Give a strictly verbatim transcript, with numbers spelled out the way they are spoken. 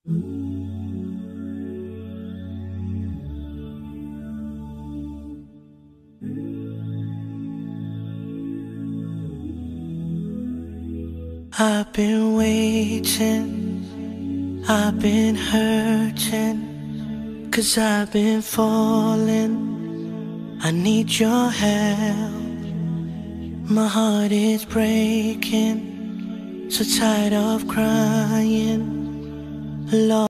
I've been waiting, I've been hurting, 'cause I've been falling. I need your help. My heart is breaking, so tired of crying. Lord